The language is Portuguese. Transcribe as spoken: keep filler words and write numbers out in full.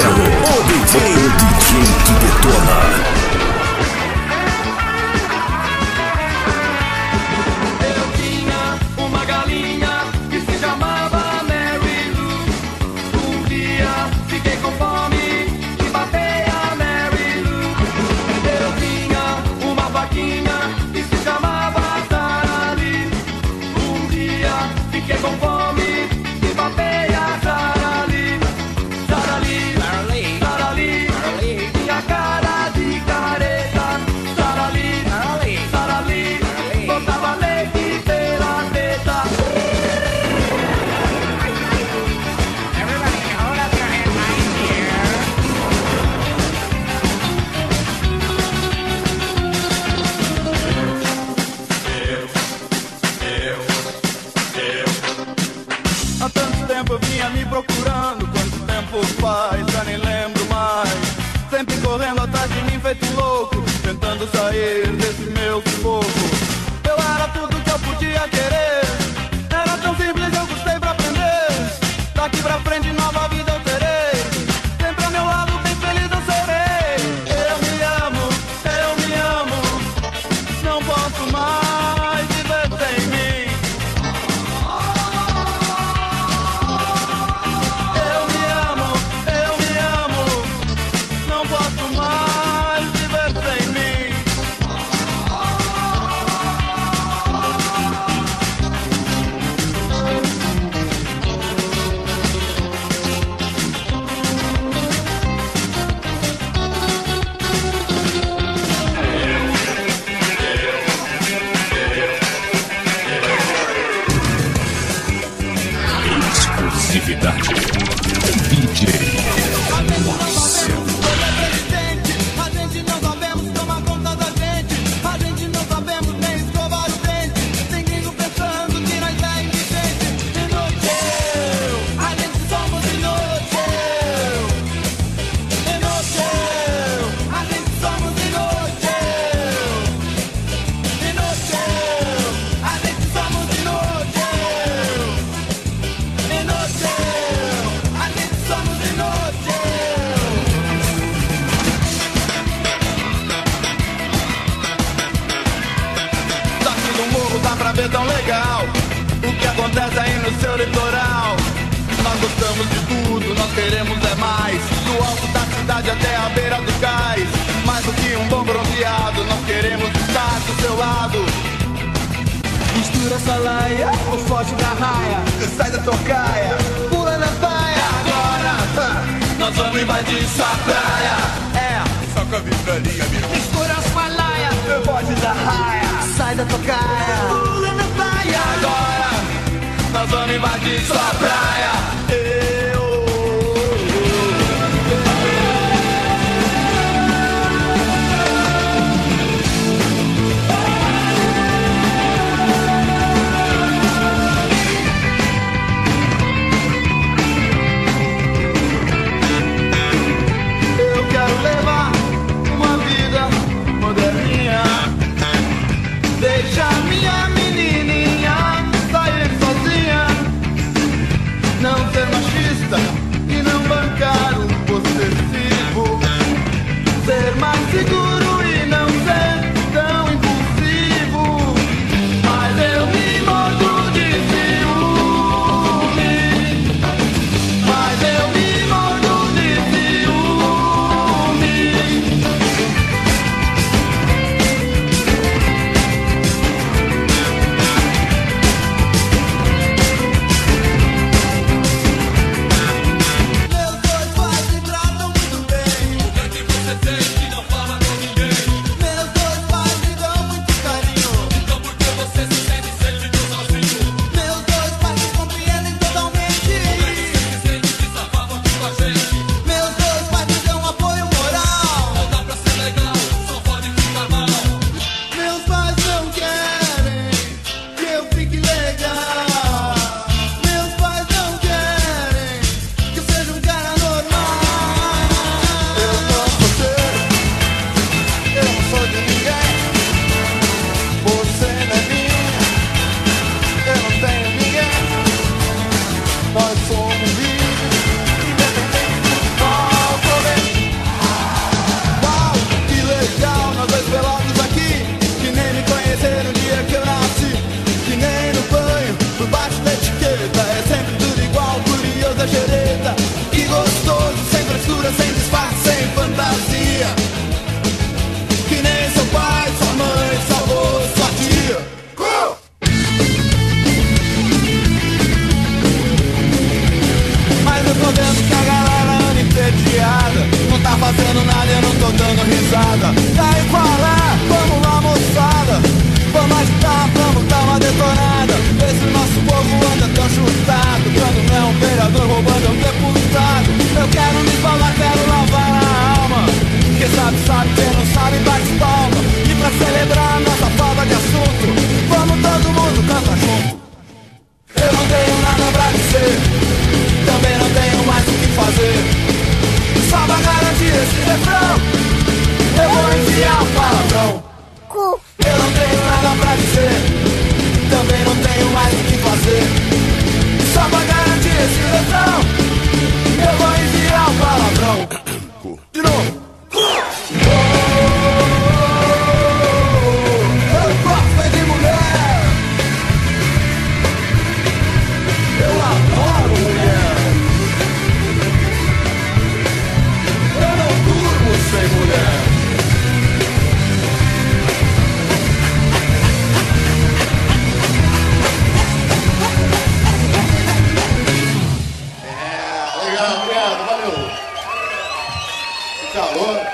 Marcelo, o D J, o D J que detona. Procurando, quanto tempo faz, já nem lembro mais. Sempre correndo atrás de mim feito louco, tentando sair desse meu sufoco. Eu era tudo que eu podia querer, era tão simples, eu custei pra aprender. Daqui pra frente nova vida eu terei, sempre ao meu lado bem feliz eu serei. Eu me amo, eu me amo, não posso mais viver sem mim. Exclusividade D J Marcelo. A gente não sabemos tomar conta da gente, a gente não sabemos nem escovar os dentes. Tem gringo pensando que nós é indigente. Inútil, a gente somos inútil. Inútil, a gente somos inútil. Inútil, a gente somos inútil. Inútil, a gente somos inútil. Daqui do morro dá pra ver tão legal o que acontece aí no seu litoral. Nós gostamos de tudo, nós queremos é mais. Do alto da cidade até a beira do cais. Mais do que um bom bronzeado, nós queremos estar do seu lado. Mistura essa laia, o forte da raia, sai da tocaia, pula na baia. Agora, ha, nós vamos invadir sua praia. É, só com a vibraninha mesmo. Mistura as palaias, o forte da raia, sai da tocaia, pula na baia. Agora, nós vamos invadir sua praia. Eu quero levar uma vida moderninha. Deixa minha menininha sair sozinha. obrigado, valeu. Que calor.